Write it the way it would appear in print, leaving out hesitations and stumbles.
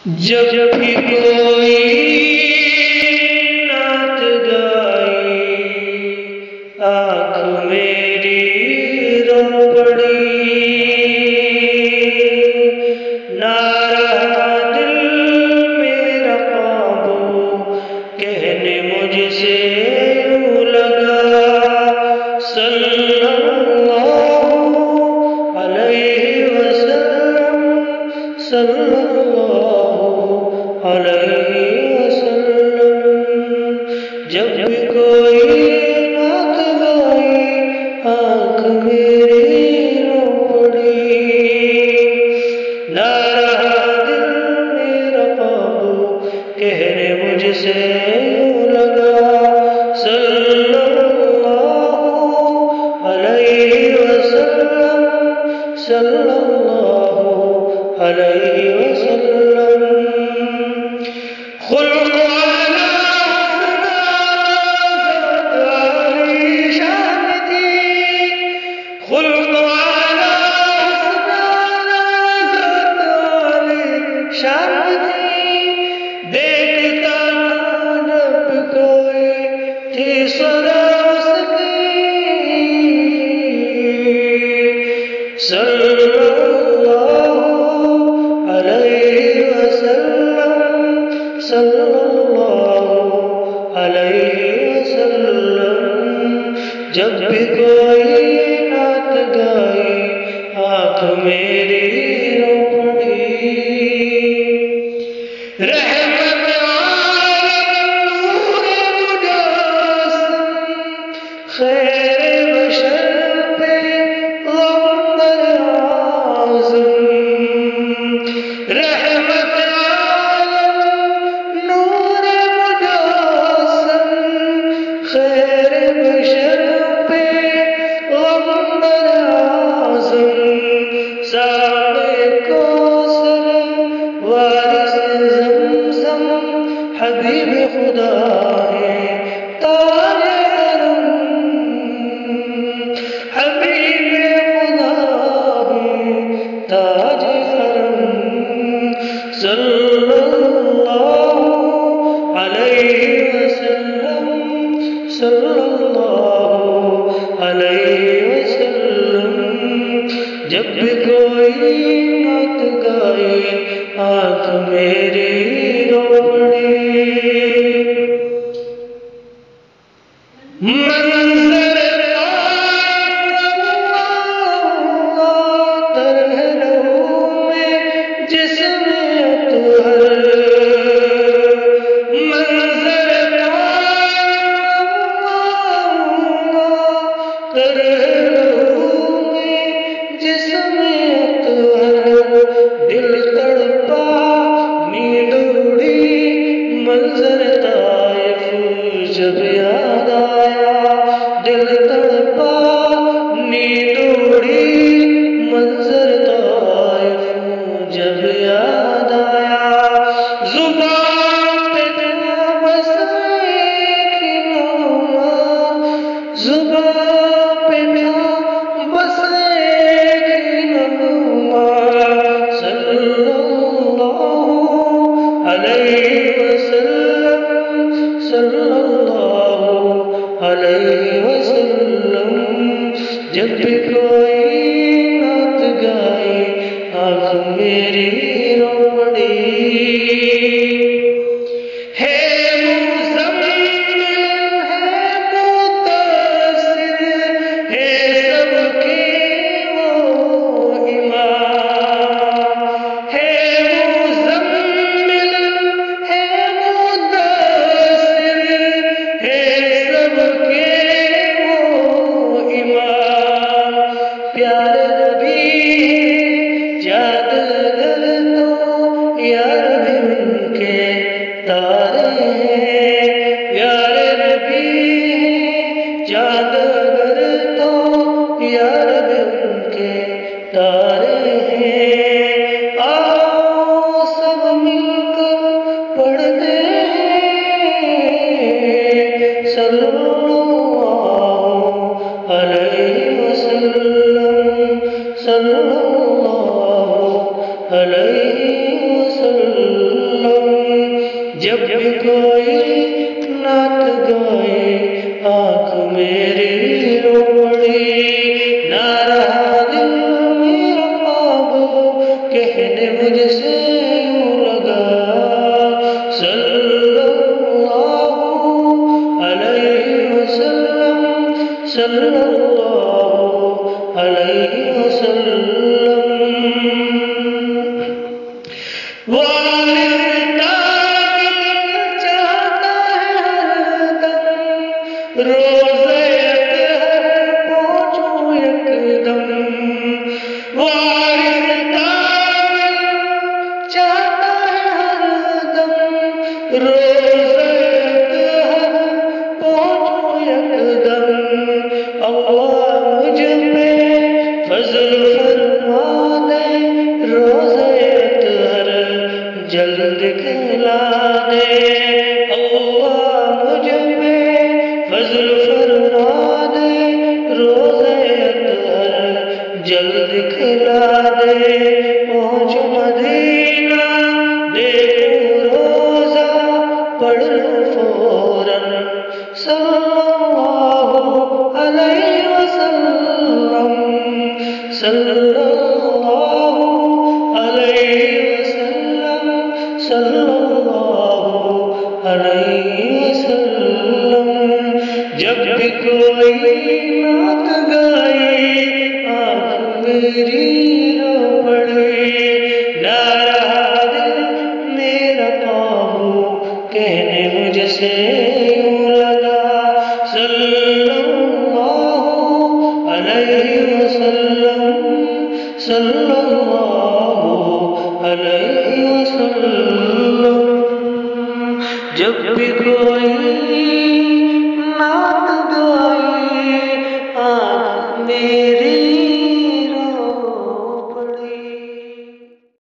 जब भी कोई नात गाई, आँख मेरी रो पड़ी। ना रहा दिल मेरा काबू, कहने मुझसे यूं लगा, सल्लल्लाहु अलैहि वसल्लम, सल्लल्लाहु अलैहि वसल्लम। जब भी कोई नात गाई, आँख मेरी रो पड़ी। ना रहा दिल मेरा काबू, कहने मुझसे यूं लगा, सल्लल्लाहु अलैहि वसल्लम, सल्लल्लाहु अलैहि वसल्लम। खुल्क़ आला वाली शान थी, खुल्क़ आला वाली शान थी। देखता जब कोई थी सरास की, सल्लल्लाहु अलैहि वसल्लम, सल्लल्लाहु अलैहि वसल्लम। जब भी कोई नात गाई, आँख मेरी रो पड़ी। रहमत आलम नूरे मुजस्सम, खैर बशर पे गम्बर आज़म। रहमत आलम नूरे मुजस्सम, खैर बशर पे गम्बर आज़म। साक़े कौसर वारिस ज़मज़म, हबीब खुदा है तारे हरम, हबीब खुदा है ताजे हरम। सल्लल्लाहु अलैहि वसल्लम, सल्लल्लाहु अलैहि वसल्लम। जब भी कोई नात गाए, आँख मेरी रो पड़ी। मंज़र तरह में जिसमें अतहर, मंज़र तरह में जिसमें अतहर। दिल तड़पा नींद उड़ी, मंज़र ताइफ जब याद आया। दिल तड़पा नींद उड़ी, मंज़र ताइफ जब याद आया। ज़ुबान पे था बस एक ही नगमा, ज़ुबान पे था बस एक ही नगमा। सल्लल्लाहु अलैहि वसल्लम, सल्लल्लाहु अलैहि वसल्लम। जब भी कोई नात गाए, आँख मेरी रो पड़ी। है मुज़म्मिल है मुद्दस्सिर, है सबके वो इमाम। है मुज़म्मिल है मुद्दस्सिर, है सबके वो इमाम। प्यारे नबी जादगर तो यार भी उनके तारे हैं। प्यारे नबी जादगर तो यार भी उनके तारे हैं। आओ सब मिलकर पढ़ते हैं, सल्लल्लाहु अलैहि वसल्लम, सल्लल्लाहु अलैहि वसल्लम। जब भी कोई नात गाए आँख मेरी रो पड़ी। ना रहा दिल मेरा काबू कहने मुझसे यूं लगा सल्लल्लाहु अलैहि वसल्लम सल्लल्लाहु अलैहि वसल्लम। रोज़े अतहर पहुँचूं यकदम वारिस कामिल चाहता है हरदम। रोज़े अतहर पहुँचूं यकदम अल्लाह मुझ पे फज़ल फरमा दे। रोज़े अतहर जल्द खिला दे अल्लाह मुझ पे फज़ल फरमा दे। रोज़े अतहर जल्द खिला दे। पहुँच मदीना देखूं रोज़ा पढ़ लूं फौरन सल्लल्लाहु अलैहि वसल्लम सल्लल्लाहु अलैहि वसल्लम सल्लल्लाहु अलैहि वसल्लम। जब भी कोई नात गाए आँख मेरी रो पड़े। ना रहा दिल मेरा काबू कहने मुझसे यूं लगा सल्लल्लाहु अलैहि वसल्लम सल्लल्लाहु अलैहि वसल्लम। जब भी कोई